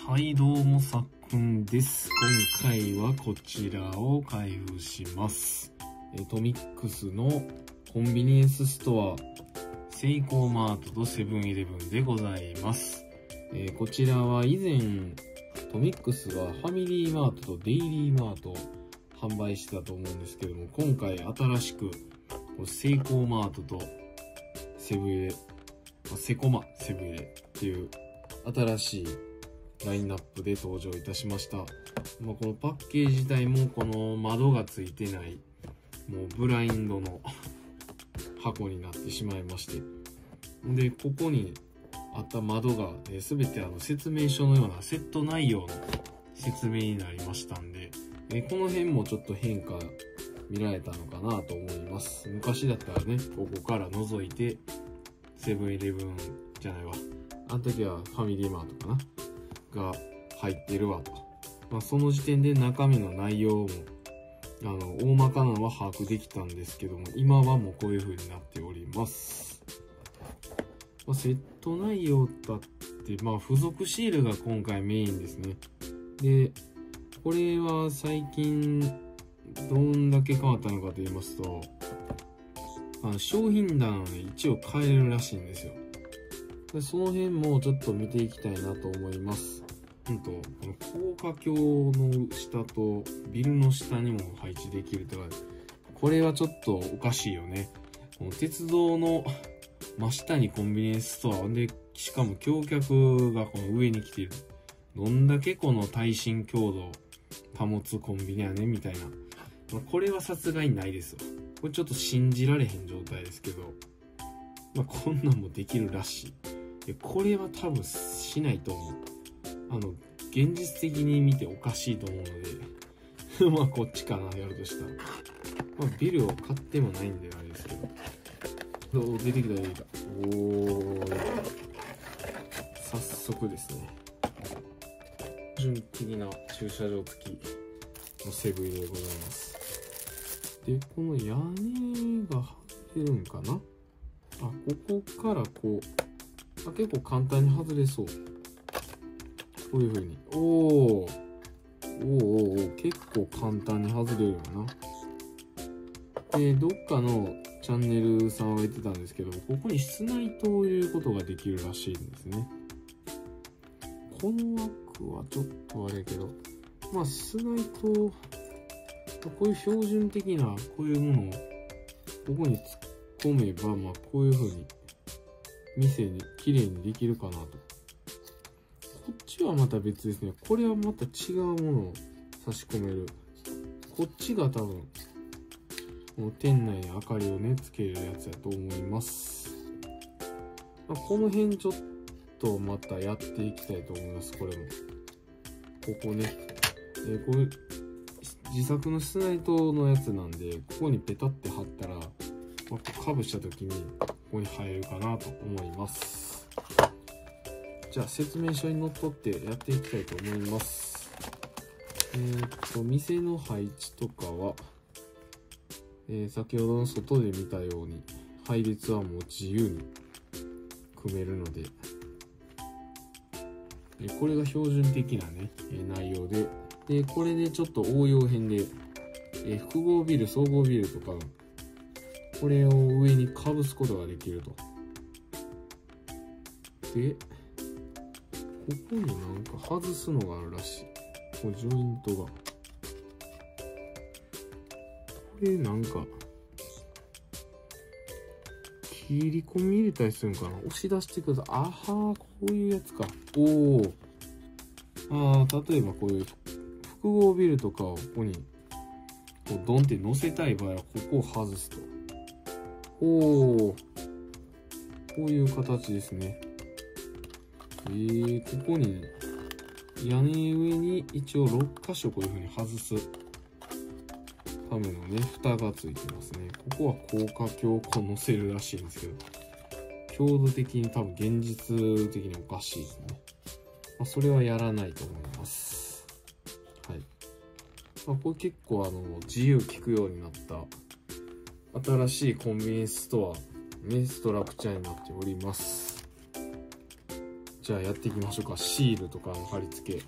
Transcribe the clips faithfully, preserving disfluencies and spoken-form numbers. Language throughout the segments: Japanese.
はい、どうも、さっくんです。今回はこちらを開封します。えトミックスのコンビニエンスストア、セイコーマートとセブンイレブンでございます。えー、こちらは以前、トミックスがファミリーマートとデイリーマートを販売してたと思うんですけども、今回新しく、セイコーマートとセブンイレ、セコマ、セブンイレっていう新しいラインナップで登場いたしました。まあ、このパッケージ自体もこの窓がついてないもうブラインドの箱になってしまいまして、でここにあった窓が、えー、全てあの説明書のようなセット内容の説明になりましたんで、えー、この辺もちょっと変化見られたのかなと思います。昔だったらね、ここから覗いてセブンイレブンじゃないわ、あの時はファミリーマートかなが入ってるわと、まあ、その時点で中身の内容もあの大まかなのは把握できたんですけども、今はもうこういう風になっております。まあ、セット内容だって、まあ、付属シールが今回メインですね。でこれは最近どんだけ変わったのかと言いますと、あの商品欄をね一応変えれるらしいんですよ。でその辺もちょっと見ていきたいなと思います。うんと、この高架橋の下とビルの下にも配置できるとか、これはちょっとおかしいよね。この鉄道の真下にコンビニエンスストアで、しかも橋脚がこの上に来ている。どんだけこの耐震強度を保つコンビニやねみたいな。まあ、これはさすがにないですよ。これちょっと信じられへん状態ですけど、まあ、こんなんもできるらしい。これは多分しないと思う。あの現実的に見ておかしいと思うのでまあこっちかな、やるとしたら。まあ、ビルを買ってもないんであれですけど。どう出てきた出てきた。おー、早速ですね。純的な駐車場付きのセブンでございます。でこの屋根が外れるんかなあ、ここからこうあ、結構簡単に外れそう。こういう風に。おーおーおー結構簡単に外れるよな。で、どっかのチャンネルさんは言ってたんですけど、ここに室内灯を入れることができるらしいんですね。この枠はちょっとあれやけど、まあ室内灯、こういう標準的なこういうものをここに突っ込めば、まあこういう風に店に綺麗にできるかなと。こっちはまた別ですね。これはまた違うものを差し込める。こっちが多分この店内に明かりをねつけるやつだと思います。まあ、この辺ちょっとまたやっていきたいと思います。これもここね、えこういう自作の室内灯のやつなんで、ここにペタって貼ったら、まあ、かぶした時にここに入るかなと思います。じゃあ説明書にのっとってやっていきたいと思います。えー、っと店の配置とかは、えー、先ほどの外で見たように配列はもう自由に組めるので、えー、これが標準的なね、えー、内容で、でこれでちょっと応用編で、えー、複合ビル、総合ビルとかこれを上にかぶすことができると。でここになんか外すのがあるらしい。これジョイントが。これなんか、切り込み入れたりするんかな、押し出してください。あはー、こういうやつか。おお。ああ、例えばこういう複合ビルとかをここに、こうドンって乗せたい場合はここを外すと。おお。こういう形ですね。えー、ここに屋根上に一応ろっかしょこういう風に外すためのね蓋がついてますね。ここは高架橋をこう乗せるらしいんですけど、強度的に多分現実的におかしいですね。まあ、それはやらないと思います。はい。まあ、これ結構あの自由利くようになった新しいコンビニエンスストア、メストラクチャーになっております。 じゃあやっていきましょうか。シールとかの貼り付け。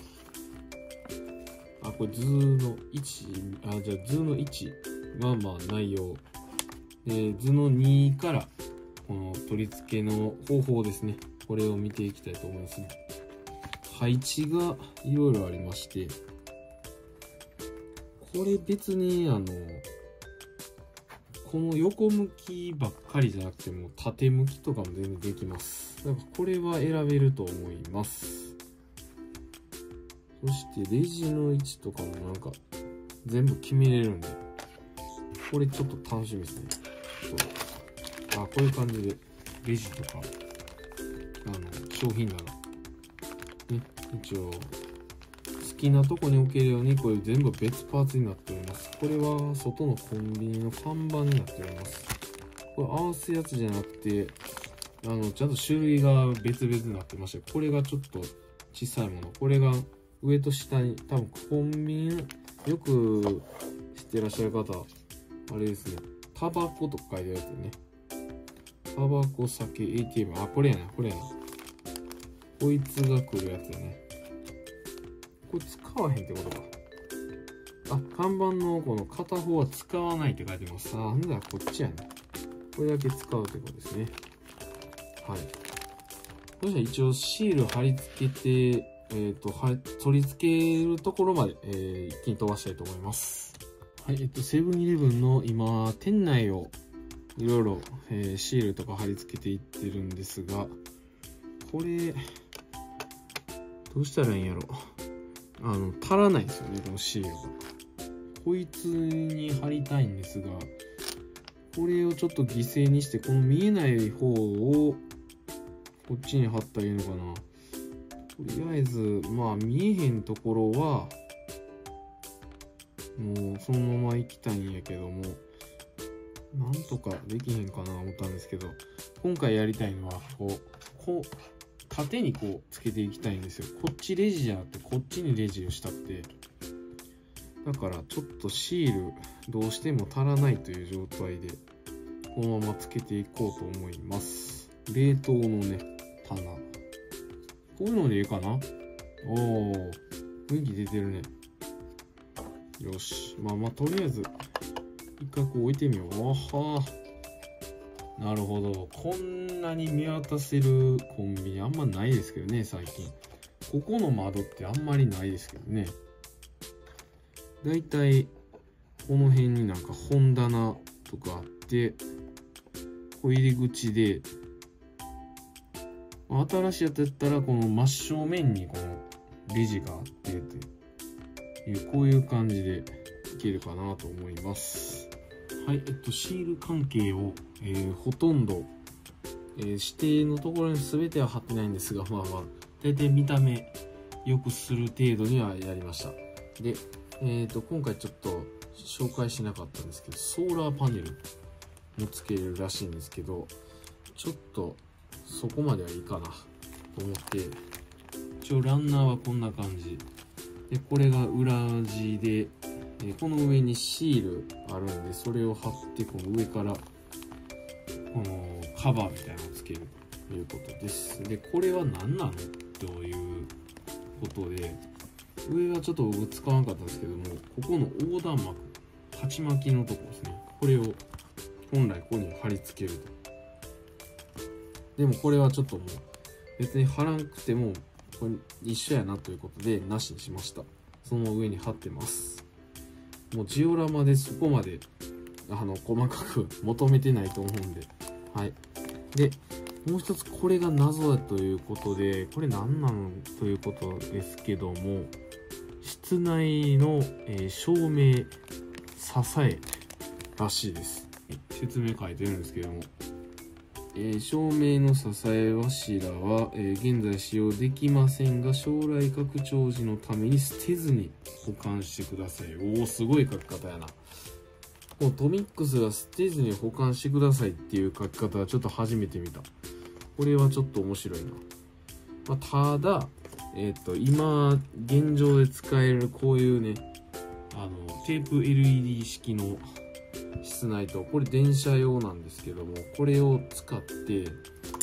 あ、これ図のいち、あ、じゃあ図のいちはまあ内容。で、図のにから、この取り付けの方法ですね。これを見ていきたいと思いますね。配置がいろいろありまして、これ別にあの、この横向きばっかりじゃなくても縦向きとかも全然できます。だからこれは選べると思います。そしてレジの位置とかもなんか全部決めれるんで、これちょっと楽しみですね。そう、あ、こういう感じでレジとか、あの、商品棚、ね、一応、好きなとこに置けるように、これ全部別パーツになっております。これは外のコンビニの看板になっております。これ合わすやつじゃなくて、あの、ちゃんと種類が別々になってまして、これがちょっと小さいもの。これが上と下に、多分コンビニ、よく知ってらっしゃる方、あれですね、タバコとか書いてあるやつね。タバコ、酒、エーティーエム、あ、これやな、これやな。こいつが来るやつやね。これ使わへんってことか。あ、看板のこの片方は使わないって書いてます。あ、なんだ、こっちやね。これだけ使うってことですね。はい。そしたら一応シール貼り付けて、えっと、取り付けるところまで、えー、一気に飛ばしたいと思います。はい、えっと、セブンイレブンの今、店内をいろいろ、えー、シールとか貼り付けていってるんですが、これ、どうしたらいいんやろ。あの、足らないんですよね、このシールが。こいつに貼りたいんですが、これをちょっと犠牲にして、この見えない方を、こっちに貼ったらいいのかな。とりあえず、まあ、見えへんところは、もう、そのまま行きたいんやけども、なんとかできへんかな思ったんですけど、今回やりたいのは、こう、こう、縦にこうつけていきたいんですよ。こっちレジじゃなくてこっちにレジをしたって。だからちょっとシールどうしても足らないという状態でこのままつけていこうと思います。冷凍のね、棚。こういうのでいいかな？おー、雰囲気出てるね。よし。まあまあとりあえず一回こう置いてみよう。あはー。なるほど。こんなに見渡せるコンビニあんまないですけどね、最近。ここの窓ってあんまりないですけどね。だいたいこの辺になんか本棚とかあって、こう入り口で、新しいやつやったらこの真正面にこのレジがあってという、こういう感じでいけるかなと思います。はい、えっと、シール関係を、えー、ほとんど、えー、指定のところに全ては貼ってないんですが、まあまあ、大体見た目良くする程度にはやりました。で、えっと、今回ちょっと紹介しなかったんですけど、ソーラーパネルもつけれるらしいんですけど、ちょっとそこまではいいかなと思って、一応ランナーはこんな感じ。で、これが裏地で、この上にシールあるんで、それを貼って、この上からこのカバーみたいなのをつけるということです。で、これは何なのということで、上はちょっと僕使わなかったんですけども、ここの横断幕、鉢巻きのとこですね、これを本来ここに貼り付けると。でもこれはちょっともう別に貼らなくてもこれ一緒やなということでなしにしました。その上に貼ってます。もうジオラマでそこまであの細かく求めてないと思うんで、はい。で、もう一つこれが謎だということで、これ何なのということですけども、室内の、えー、照明支えらしいです。説明書いてるんですけども、えー、照明の支え柱は、えー、現在使用できませんが、将来拡張時のために捨てずに保管してください。おお、すごい書き方やな。このトミックスが捨てずに保管してくださいっていう書き方はちょっと初めて見た。これはちょっと面白いな。まあ、ただ、えっと、今、現状で使えるこういうね、あの、テープ エルイーディー 式の室内灯、これ電車用なんですけども、これを使って、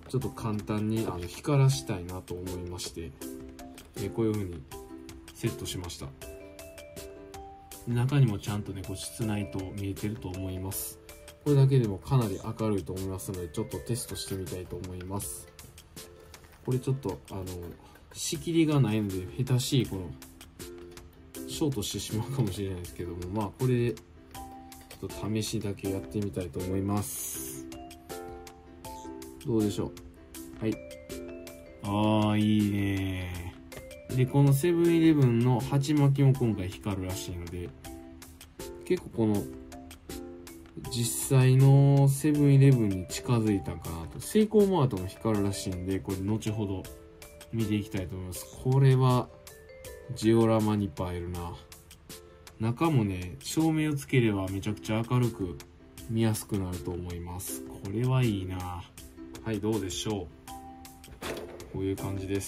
ちょっと簡単にあの光らしたいなと思いまして、えこういう風にセットしました。中にもちゃんとね、こう室内灯見えてると思います。これだけでもかなり明るいと思いますので、ちょっとテストしてみたいと思います。これちょっとあの仕切りがないので下手しいこのショートしてしまうかもしれないですけども、まあこれでちょっと試しだけやってみたいと思います。どうでしょう。はい。ああ、いいね。で、このセブンイレブンの鉢巻きも今回光るらしいので、結構この実際のセブンイレブンに近づいたかなと。セイコーマートも光るらしいんで、これ後ほど見ていきたいと思います。これはジオラマに映えるな。中もね、照明をつければめちゃくちゃ明るく見やすくなると思います。これはいいな。はい、どうでしょう。こういう感じです。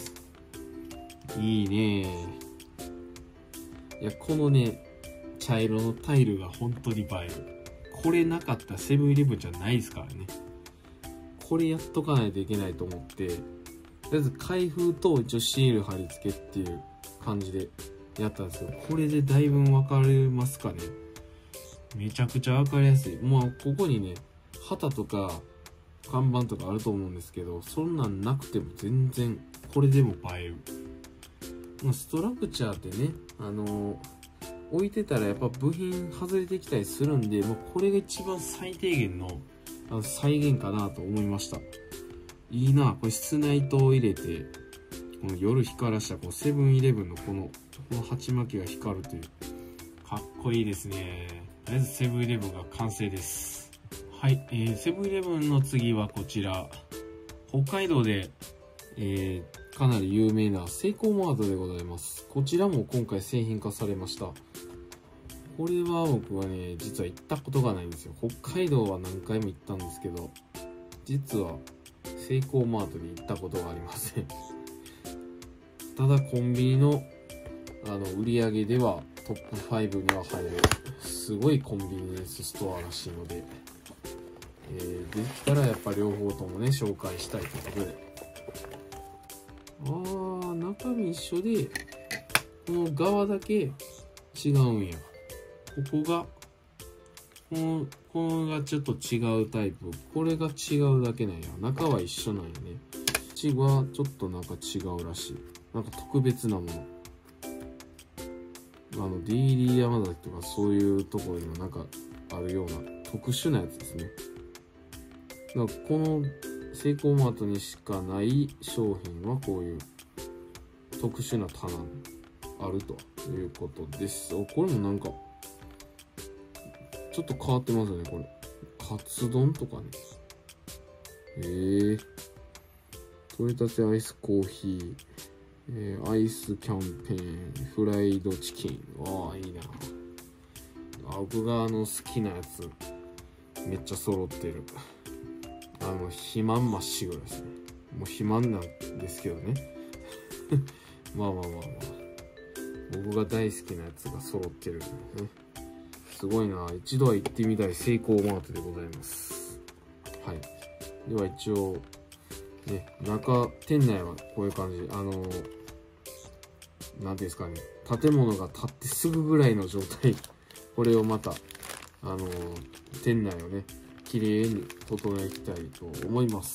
いいね。いや、このね、茶色のタイルが本当に映える。これなかったらセブンイレブンじゃないですからね。これやっとかないといけないと思って、とりあえず開封と一応シール貼り付けっていう感じでやったんですけど、これでだいぶ分かりますかね。めちゃくちゃ分かりやすい。まあここにね、旗とか看板とかあると思うんですけど、そんなんなくても全然これでも映える。まあ、ストラクチャーってね、あのー、置いてたらやっぱ部品外れてきたりするんで、もうこれが一番最低限の、あの再現かなと思いました。いいな。これ室内灯を入れて、この夜光らしたこのセブンイレブンのこの、この鉢巻きが光るという、かっこいいですね。とりあえずセブンイレブンが完成です。はい、えー、セブンイレブンの次はこちら。北海道で、えー、かなり有名なセイコーマートでございます。こちらも今回製品化されました。これは僕はね、実は行ったことがないんですよ。北海道は何回も行ったんですけど、実はセイコーマートに行ったことがありません。ただコンビニのあの売り上げではトップファイブには入るすごいコンビニエンスストアらしいので、えー、できたらやっぱ両方ともね紹介したいということで、あー中身一緒でこの側だけ違うんや。ここがこのこのがちょっと違うタイプ、これが違うだけなんや。中は一緒なんやね。こっちはちょっとなんか違うらしい。なんか特別なもの。あの ディーディー 山崎とかそういうところにもなんかあるような特殊なやつですね。だからこのセイコーマートにしかない商品はこういう特殊な棚あるということです。お、これもなんかちょっと変わってますよね。これカツ丼とかね。えー、取れたてアイスコーヒー、えー、アイスキャンペーン、フライドチキン。わあいいな。あ、僕があの好きなやつめっちゃ揃ってる。あの肥満まっしぐらですね。もう肥満なんですけどね。まあまあまあまあ、僕が大好きなやつが揃ってるんですね。すごいな。一度は行ってみたいセイコーマートでございます。はい。では一応ね、中店内はこういう感じ。あのなんていうんですかね、建物が建ってすぐぐらいの状態。これをまたあの店内をね綺麗に整えたいと思います。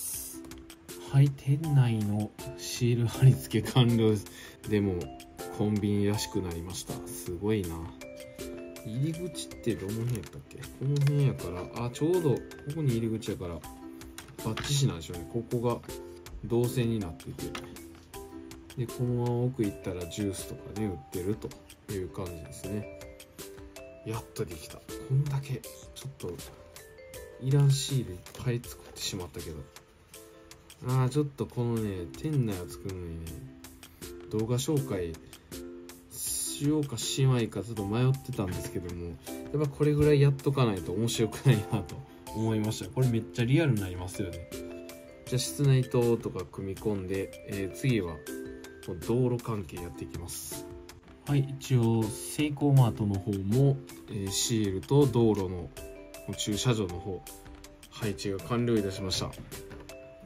はい、店内のシール貼り付け完了です。でもコンビニらしくなりました。すごいな。入り口ってどの辺やったっけ。この辺やから、あ、ちょうどここに入り口やからバッチシなんでしょうね。ここが動線になってて、でこのまま奥行ったらジュースとかね売ってるという感じですね。やっとできた。こんだけちょっといらんシールいっぱい作ってしまったけど、あーちょっとこのね店内を作るのにね動画紹介しようかしまいかちょっと迷ってたんですけども、やっぱこれぐらいやっとかないと面白くないなと思いました。これめっちゃリアルになりますよね。じゃあ室内灯とか組み込んで、えー、次は道路関係やっていきます。はい、一応セイコーマートの方も、えー、シールと道路の駐車場の方配置が完了いたしました。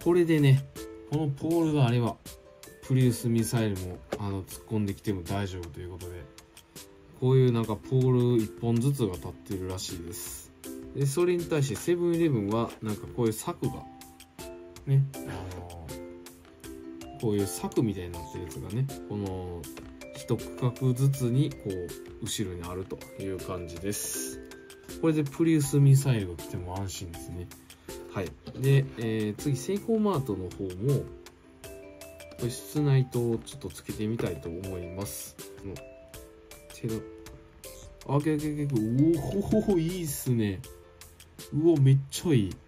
これでね、このポールがあればプリウスミサイルもあの突っ込んできても大丈夫ということで、こういうなんかポールいっぽんずつが立ってるらしいです。でそれに対してセブンイレブンはなんかこういう柵がね、あのー、こういう柵みたいになってるやつがね、この一区画ずつにこう後ろにあるという感じです。これでプリウスミサイルが来ても安心ですね。はい。で、えー、次セイコーマートの方もこれ室内灯をちょっとつけてみたいと思います。の手があけけけけおおほほいいっすね。うおめっちゃいい。う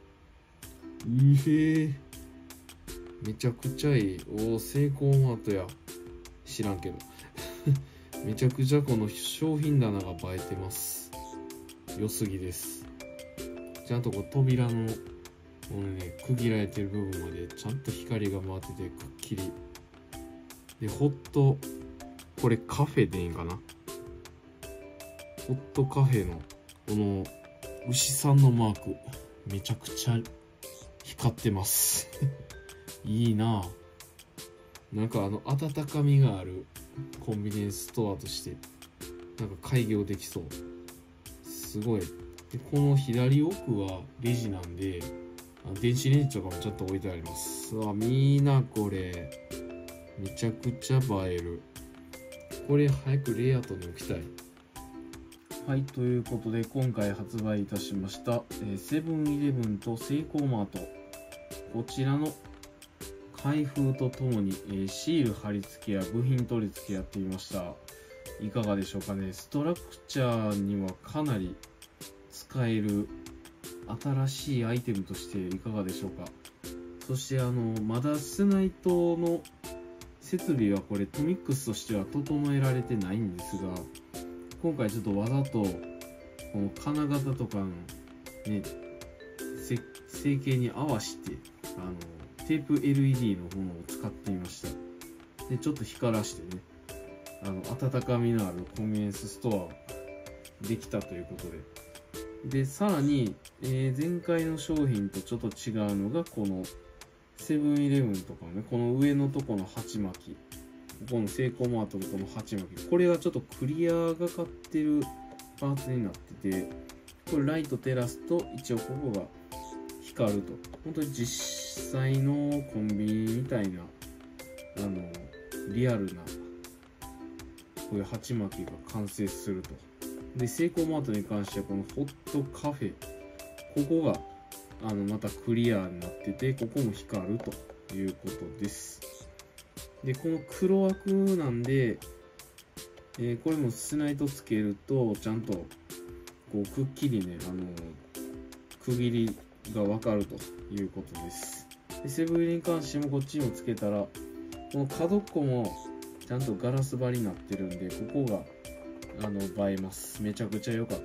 へえめちゃくちゃいい。おおセイコーマートや。知らんけどめちゃくちゃこの商品棚が映えてます。良すぎです。ちゃんとこう扉のこのね区切られてる部分までちゃんと光が回っててくっきりで、ホットこれカフェでいいんかな、ホットカフェのこの牛さんのマークめちゃくちゃ光ってますいいなぁ。なんかあの温かみがあるコンビニエンスストアとしてなんか開業できそう。すごい。でこの左奥はレジなんで、電子レンジとかもちょっと置いてあります。うわみんなこれめちゃくちゃ映える。これ早くレイアウトに置きたい。はい、ということで今回発売いたしましたセブンイレブンとセイコーマート、こちらの開封とともに、えー、シール貼り付けや部品取り付けやってみました。いかがでしょうかね。ストラクチャーにはかなり使える新しいアイテムとしていかがでしょうか。そしてあのまだ室内灯の設備はこれトミックスとしては整えられてないんですが、今回ちょっとわざとこの金型とかのね成形に合わせてあのテープ エルイーディー のものを使ってみました。でちょっと光らしてね、あの温かみのあるコンビニエンスストアをできたということで、でさらに、えー、前回の商品とちょっと違うのがこのセブンイレブンとかね、この上のとこの鉢巻き、ここのセイコーマートのこの鉢巻き、これがちょっとクリアがかってるパーツになってて、これライト照らすと一応ここが光ると、本当に実際のコンビニみたいなあのリアルなこういう鉢巻きが完成すると。でセイコーマートに関してはこのホットカフェ、ここがあのまたクリアになってて、ここも光るということです。でこの黒枠なんで、えー、これも室内灯つけるとちゃんとこうくっきりね、あの区切りが分かるということです。でセブンイレに関してもこっちにもつけたら、この角っこもちゃんとガラス張りになってるんで、ここがあの映えます。めちゃくちゃ良か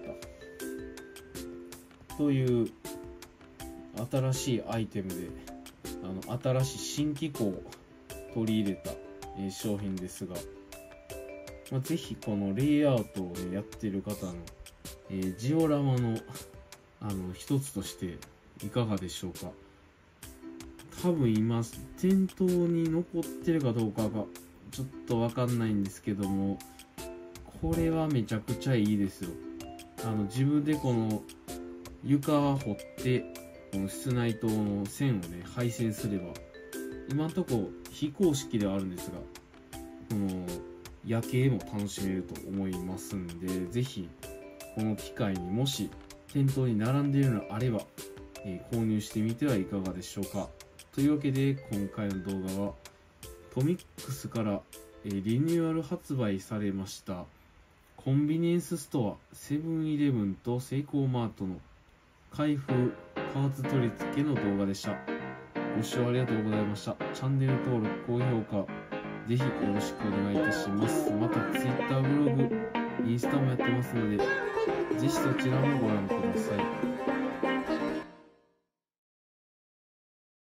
ったという新しいアイテムで、あの新しい新機構を取り入れた、えー、商品ですが、まあ、ぜひこのレイアウトを、ね、やってる方の、えー、ジオラマのあの一つとしていかがでしょうか。多分今店頭に残ってるかどうかがちょっとわかんないんですけども、これはめちゃくちゃいいですよ。あの自分でこの床を掘ってこの室内灯の線をね配線すれば、今のところ非公式ではあるんですが、この夜景も楽しめると思いますんで、ぜひこの機会にもし店頭に並んでいるのであれば、えー、購入してみてはいかがでしょうか。というわけで今回の動画はトミックスから、えー、リニューアル発売されましたコンビニエンスストアセブンイレブンとセイコーマートの開封パーツ取り付けの動画でした。ご視聴ありがとうございました。チャンネル登録、高評価ぜひよろしくお願いいたします。また Twitter、ブログ、インスタもやってますので、ぜひそちらもご覧ください。